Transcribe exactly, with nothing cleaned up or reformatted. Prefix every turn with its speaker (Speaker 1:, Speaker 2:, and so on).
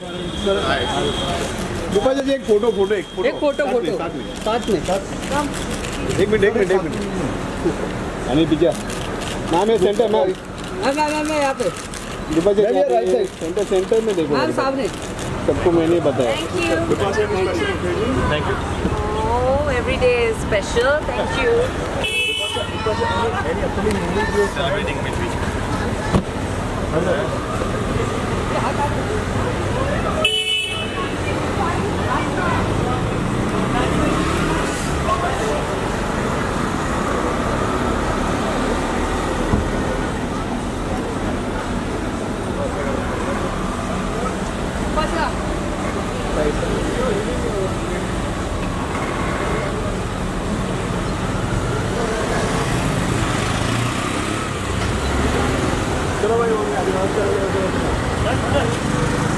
Speaker 1: बिपाशा जी एक photo photo एक photo
Speaker 2: एक फोटो फोटो
Speaker 1: साथ में
Speaker 2: साथ में
Speaker 1: एक मिनट एक मिनट एक मिनट अनिल पीछे मैम ये सेंटर मैम
Speaker 2: मैम मैम मैं यहाँ पे
Speaker 1: Bipasha ji right side center center में देखो
Speaker 2: मैम सामने
Speaker 1: सबको मैंने बताया
Speaker 3: Thank you.
Speaker 1: Bipasha special thank you
Speaker 3: Oh, every day is special. Thank you.
Speaker 1: Celebrating चलो भाई हो गया